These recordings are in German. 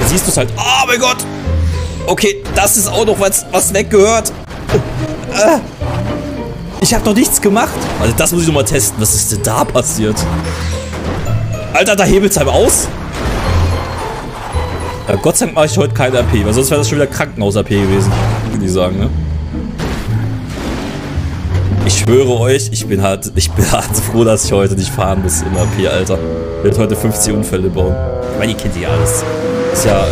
Da siehst du es halt. Oh mein Gott. Okay, das ist auch noch was weggehört. Ich habe doch nichts gemacht. Also das muss ich nochmal testen. Was ist denn da passiert? Alter, da hebelt's einem aus. Ja, Gott sei Dank mache ich heute keine AP, weil sonst wäre das schon wieder Krankenhaus-AP gewesen. Würde ich sagen, ne? Ich schwöre euch, ich bin hart froh, dass ich heute nicht fahren muss im AP, Alter. Ich werde heute 50 Unfälle bauen. Ich meine, ihr kennt ja alles. Ist ja,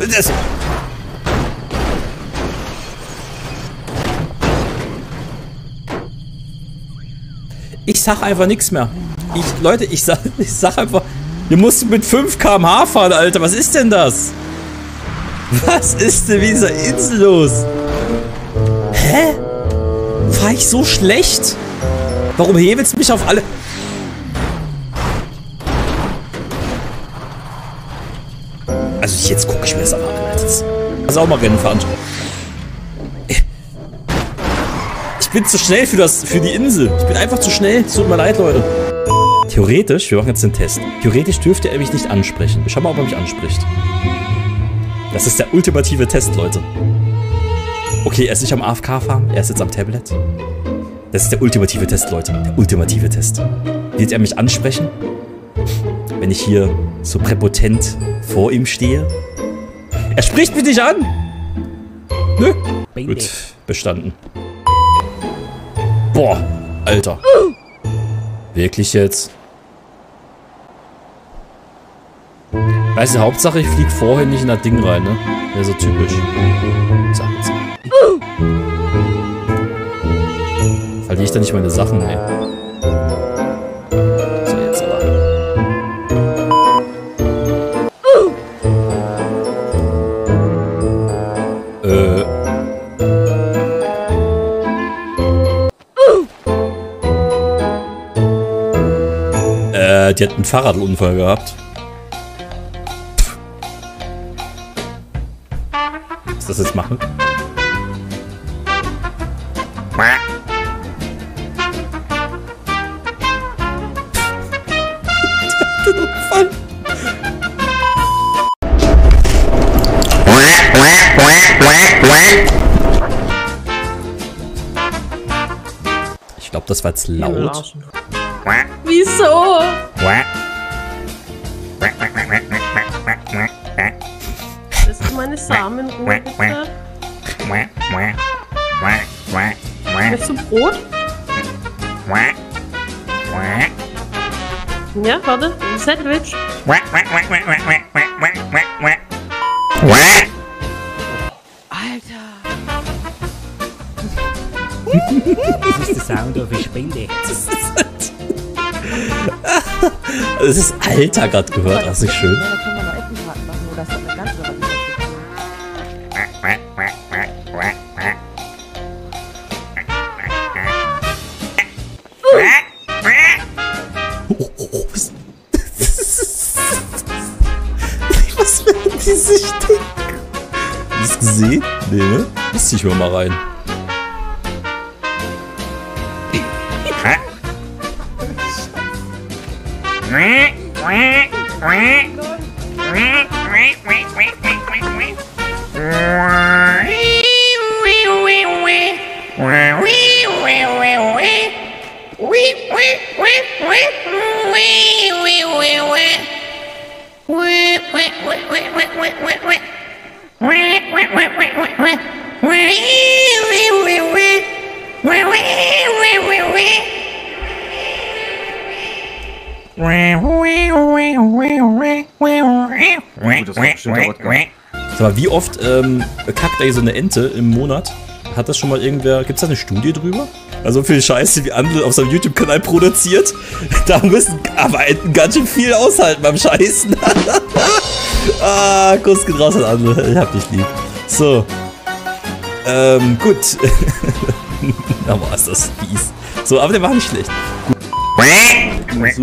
Ich sag einfach nichts mehr. Leute, ich sag einfach, ihr müsst mit 5 km/h fahren, Alter. Was ist denn das? Was ist denn mit dieser Insel los? Hä? Fahr ich so schlecht? Warum hebelt's mich auf alle... Also jetzt gucke ich mir das aber an, Alter. Lass auch mal Rennen fahren. Ich bin zu schnell für die Insel. Ich bin einfach zu schnell. Tut mir leid, Leute. Theoretisch, wir machen jetzt den Test. Theoretisch dürfte er mich nicht ansprechen. Wir schauen mal, ob er mich anspricht. Das ist der ultimative Test, Leute. Okay, er ist nicht am AFK fahren, er ist jetzt am Tablet. Das ist der ultimative Test, Leute. Der ultimative Test. Wird er mich ansprechen? Wenn ich hier so präpotent vor ihm stehe? Er spricht mich nicht an! Nö. Gut, bestanden. Boah, Alter. Wirklich jetzt? Weißt du, Hauptsache ich flieg vorher nicht in das Ding rein, ne? Wäre so typisch. So, jetzt. Verliere ich da nicht meine Sachen, ey. So, jetzt aber. Die hat einen Fahrradunfall gehabt. Was das jetzt machen? Ich glaube, das war jetzt laut. Wieso? Lässt du meine Samen in Ruhe, bitte? Möchtest du Brot? Ja, warte. Ein Sandwich. Alter! Das ist der Sound of a Spinde. Das ist Alter gerade gehört, das ist nicht schön. Was werden die sich denken? Hast du das gesehen? Nee, ne? Das zieh ich mir mal rein. Sag mal, wie oft kackt eigentlich so eine Ente im Monat? Hat das schon mal irgendwer... Gibt's da eine Studie drüber? Also viel Scheiße wie andere auf seinem YouTube-Kanal produziert. Da müssen aber Enten ganz schön viel aushalten beim Scheißen. Ah, Kuss geht raus an andere. Ich hab dich lieb. So. Gut. Aber ist das fies. So, aber der war nicht schlecht. Gut. So.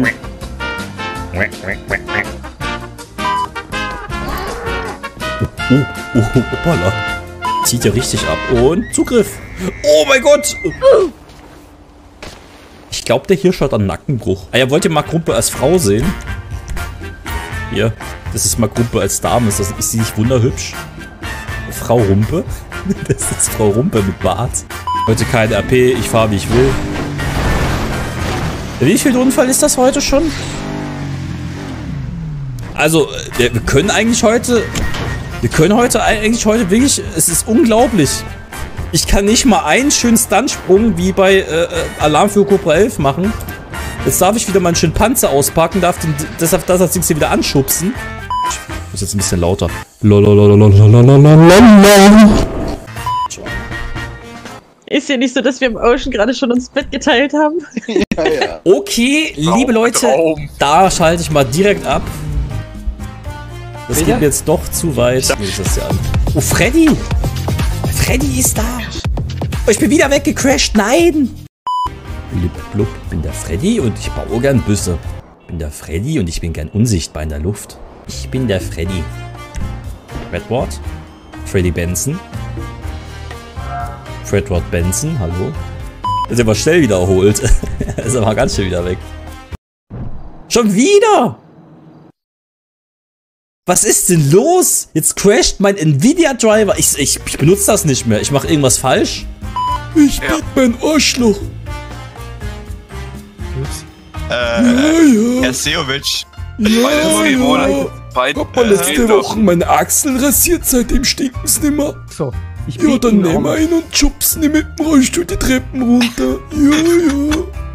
Hoppala. Zieht ja richtig ab. Und Zugriff. Oh mein Gott. Ich glaube, der Hirsch hat einen Nackenbruch. Ah ja, wollt ihr Mark Rumpe als Frau sehen? Hier. Das ist mal Gruppe als Dame. Ist sie nicht wunderhübsch? Frau Rumpe? Das ist Frau Rumpe mit Bart. Heute kein RP, ich fahre wie ich will. Wie viel Unfall ist das heute schon? Also, wir können eigentlich heute... Wir können heute eigentlich wirklich... Es ist unglaublich. Ich kann nicht mal einen schönen Stuntsprung wie bei Alarm für Cobra 11 machen. Jetzt darf ich wieder meinen schönen Panzer auspacken, darf das Ding hier wieder anschubsen. Ich muss jetzt ein bisschen lauter. Ist ja nicht so, dass wir im Ocean gerade schon uns Bett geteilt haben. Ja. Okay, liebe Leute, da schalte ich mal direkt ab. Das geht mir jetzt doch zu weit. Wie ist das ja an? Oh, Freddy! Freddy ist da! Oh, ich bin wieder weggecrashed, nein! Blub, blub, ich bin der Freddy und ich baue gern Büsse. Ich bin der Freddy und ich bin gern unsichtbar in der Luft. Ich bin der Freddy. Fredward? Freddy Benson? Fredward Benson, hallo? Ist aber schnell wieder erholt. Ist aber ganz schnell wieder weg. Schon wieder! Was ist denn los? Jetzt crasht mein Nvidia Driver. Ich benutze das nicht mehr. Ich mache irgendwas falsch. Ich bin mein Arschloch. Herr Sejovic. Ich hab mal letzte Woche meine Achseln rasiert, seitdem stinken sie nimmer. So, ich Ja, dann nehmen wir ihn und schubsen ihn mit dem Rollstuhl die Treppen runter. Ja, ja.